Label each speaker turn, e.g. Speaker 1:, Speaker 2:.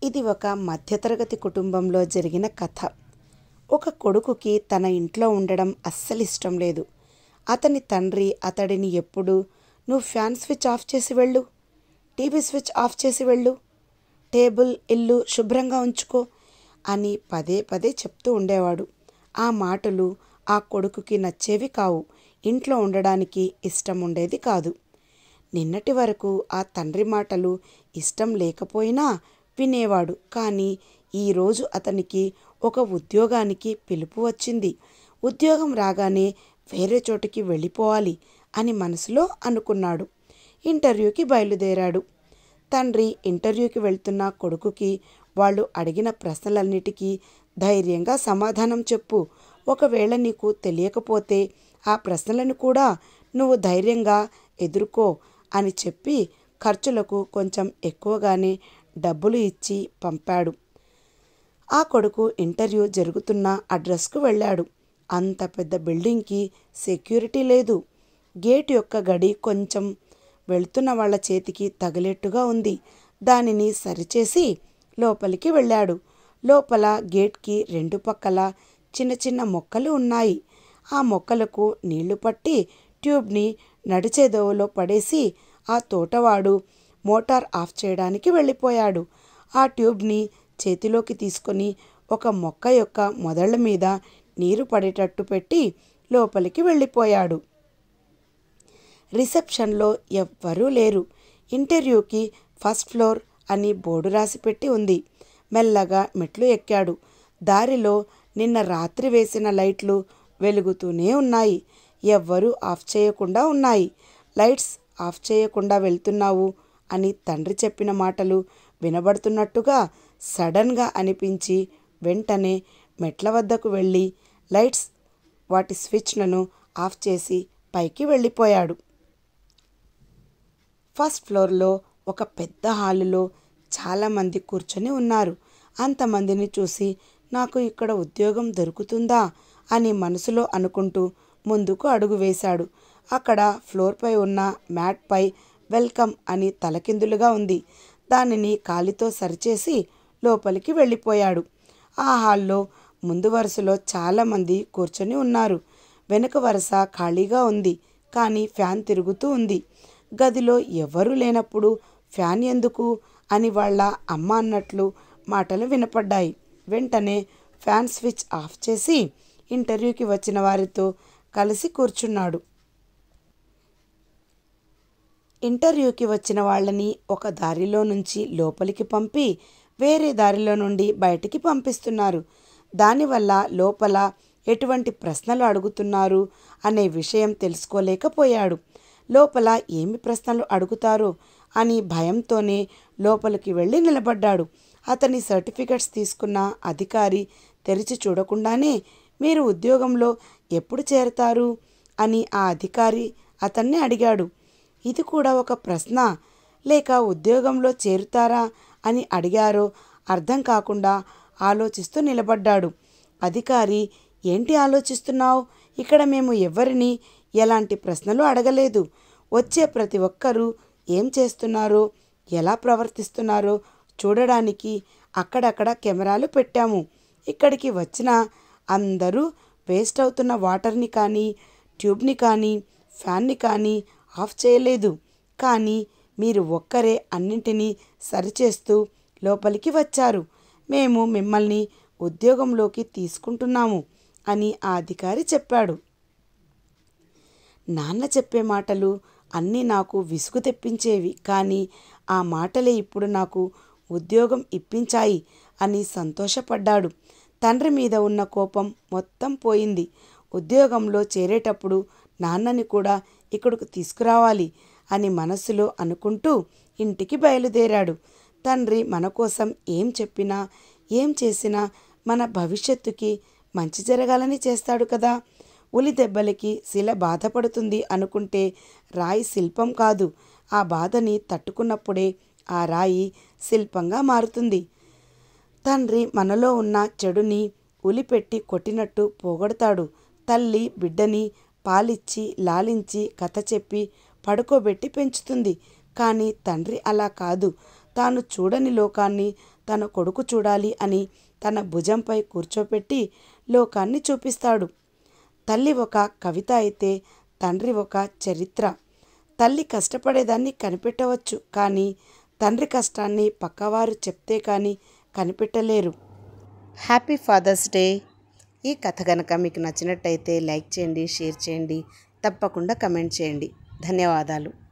Speaker 1: ఇది ఒక మధ్యతరగతి కుటుంబంలో జరిగిన కథ. ఒక కొడుకుకి తన ఇంట్లో ఉండడం అస్సలు ఇష్టం లేదు. అతని తండ్రి అతడిని ఎప్పుడూ "నువ్వు ఫ్యాన్ స్విచ్ ఆఫ్ చేసి వెళ్ళు, టీవీ స్విచ్ ఆఫ్ చేసి వెళ్ళు, టేబుల్ ఇల్లు శుభ్రంగా ఉంచుకో" అని పదే పదే చెప్తూ ఉండేవాడు. ఆ మాటలు ఆ కొడుకుకి నచ్చేవి కావు. ఇంట్లో ఉండడానికి ఇష్టం ఉండేది కాదు. నిన్నటి వరకు ఆ తండ్రి మాటలు ఇష్టం లేకపోయినా వినేవాడు. కానీ ఈరోజు అతనికి ఒక ఉద్యోగానికి పిలుపు వచ్చింది. ఉద్యోగం రాగానే వేరే చోటికి వెళ్ళిపోవాలి అని మనసులో అనుకున్నాడు. ఇంటర్వ్యూకి బయలుదేరాడు. తండ్రి ఇంటర్వ్యూకి వెళ్తున్న కొడుకుకి వాళ్ళు అడిగిన ప్రశ్నలన్నిటికీ ధైర్యంగా సమాధానం చెప్పు. ఒకవేళ నీకు తెలియకపోతే ఆ ప్రశ్నలను కూడా నువ్వు ధైర్యంగా ఎదుర్కో అని చెప్పి ఖర్చులకు కొంచెం ఎక్కువగానే డబ్బులు ఇచ్చి పంపాడు. ఆ కొడుకు ఇంటర్వ్యూ జరుగుతున్న అడ్రస్కు వెళ్ళాడు. అంత పెద్ద బిల్డింగ్కి సెక్యూరిటీ లేదు. గేట్ యొక్క గడి కొంచెం వెళ్తున్న వాళ్ళ చేతికి తగిలేట్టుగా ఉంది. దానిని సరిచేసి లోపలికి వెళ్ళాడు. లోపల గేట్కి రెండు పక్కల చిన్న చిన్న మొక్కలు ఉన్నాయి. ఆ మొక్కలకు నీళ్లు పట్టి ట్యూబ్ని నడిచే దోవలో పడేసి ఆ తోటవాడు మోటార్ ఆఫ్ చేయడానికి వెళ్ళిపోయాడు. ఆ ట్యూబ్ని చేతిలోకి తీసుకొని ఒక మొక్క యొక్క మొదళ్ళ మీద నీరు పడేటట్టు పెట్టి లోపలికి వెళ్ళిపోయాడు. రిసెప్షన్లో ఎవ్వరూ లేరు. ఇంటర్వ్యూకి ఫస్ట్ ఫ్లోర్ అని బోర్డు రాసి పెట్టి ఉంది. మెల్లగా మెట్లు ఎక్కాడు. దారిలో నిన్న రాత్రి వేసిన లైట్లు వెలుగుతూనే ఉన్నాయి. ఎవ్వరూ ఆఫ్ చేయకుండా ఉన్నాయి. లైట్స్ ఆఫ్ చేయకుండా వెళ్తున్నావు అని తండ్రి చెప్పిన మాటలు వినబడుతున్నట్టుగా సడన్గా అనిపించి వెంటనే మెట్ల వద్దకు వెళ్ళి లైట్స్ వాటి స్విచ్లను ఆఫ్ చేసి పైకి వెళ్ళిపోయాడు. ఫస్ట్ ఫ్లోర్లో ఒక పెద్ద హాలులో చాలామంది కూర్చొని ఉన్నారు. అంతమందిని చూసి నాకు ఇక్కడ ఉద్యోగం దొరుకుతుందా అని మనసులో అనుకుంటూ ముందుకు అడుగు వేశాడు. అక్కడ ఫ్లోర్పై ఉన్న మ్యాట్పై వెల్కమ్ అని తలకిందులుగా ఉంది. దానిని కాలితో సరిచేసి లోపలికి వెళ్ళిపోయాడు. ఆ హాల్లో ముందు వరుసలో చాలామంది కూర్చొని ఉన్నారు. వెనుక వరుస ఖాళీగా ఉంది. కానీ ఫ్యాన్ తిరుగుతూ ఉంది. గదిలో ఎవరూ లేనప్పుడు ఫ్యాన్ ఎందుకు అని వాళ్ళ అమ్మ అన్నట్లు మాటలు వినపడ్డాయి. వెంటనే ఫ్యాన్ స్విచ్ ఆఫ్ చేసి ఇంటర్వ్యూకి వచ్చిన వారితో కలిసి కూర్చున్నాడు. ఇంటర్వ్యూకి వచ్చిన వాళ్ళని ఒక దారిలో నుంచి లోపలికి పంపి వేరే దారిలో నుండి బయటికి పంపిస్తున్నారు. దానివల్ల లోపల ఎటువంటి ప్రశ్నలు అడుగుతున్నారు అనే విషయం తెలుసుకోలేకపోయాడు. లోపల ఏమి ప్రశ్నలు అడుగుతారో అని భయంతోనే లోపలికి వెళ్ళి నిలబడ్డాడు. అతని సర్టిఫికెట్స్ తీసుకున్న అధికారి తెరిచి చూడకుండానే మీరు ఉద్యోగంలో ఎప్పుడు చేరతారు అని ఆ అధికారి అతన్ని అడిగాడు. ఇది కూడా ఒక ప్రశ్న, లేక ఉద్యోగంలో చేరుతారా అని అడిగారో అర్థం కాకుండా ఆలోచిస్తూ నిలబడ్డాడు. అధికారి ఏంటి ఆలోచిస్తున్నావు? ఇక్కడ మేము ఎవరిని ఎలాంటి ప్రశ్నలు అడగలేదు. వచ్చే ప్రతి ఒక్కరూ ఏం చేస్తున్నారో ఎలా ప్రవర్తిస్తున్నారో చూడడానికి అక్కడక్కడ కెమెరాలు పెట్టాము. ఇక్కడికి వచ్చిన అందరూ వేస్ట్ అవుతున్న వాటర్ని కానీ ట్యూబ్ని కానీ ఫ్యాన్ని కానీ ఆఫ్ చేయలేదు. కానీ మీరు ఒక్కరే అన్నింటినీ సరిచేస్తూ లోపలికి వచ్చారు. మేము మిమ్మల్ని ఉద్యోగంలోకి తీసుకుంటున్నాము అని ఆ అధికారి చెప్పాడు. నాన్న చెప్పే మాటలు అన్నీ నాకు విసుగు తెప్పించేవి. కానీ ఆ మాటలే ఇప్పుడు నాకు ఉద్యోగం ఇప్పించాయి అని సంతోషపడ్డాడు. తండ్రి మీద ఉన్న కోపం మొత్తం పోయింది. ఉద్యోగంలో చేరేటప్పుడు నాన్నని కూడా ఇక్కడికి తీసుకురావాలి అని మనసులో అనుకుంటూ ఇంటికి బయలుదేరాడు. తండ్రి మన కోసం ఏం చెప్పినా ఏం చేసినా మన భవిష్యత్తుకి మంచి జరగాలని చేస్తాడు కదా. ఉలి దెబ్బలకి శిల బాధపడుతుంది అనుకుంటే రాయి శిల్పం కాదు. ఆ బాధని తట్టుకున్నప్పుడే ఆ రాయి శిల్పంగా మారుతుంది. తండ్రి మనలో ఉన్న చెడుని ఉలిపెట్టి కొట్టినట్టు పోగొడతాడు. తల్లి బిడ్డని పాలిచ్చి లాలించి కథ చెప్పి పడుకోబెట్టి పెంచుతుంది. కానీ తండ్రి అలా కాదు. తాను చూడని లోకాన్ని తన కొడుకు చూడాలి అని తన భుజంపై కూర్చోపెట్టి లోకాన్ని చూపిస్తాడు. తల్లి ఒక కవిత అయితే తండ్రి ఒక చరిత్ర. తల్లి కష్టపడేదాన్ని కనిపెట్టవచ్చు, కానీ తండ్రి కష్టాన్ని పక్కవారు చెప్తే కానీ కనిపెట్టలేరు. Happy fathers day. ఈ కథ కనుక మీకు నచ్చినట్టయితే లైక్ చేయండి, షేర్ చేయండి, తప్పకుండా కమెంట్ చేయండి. ధన్యవాదాలు.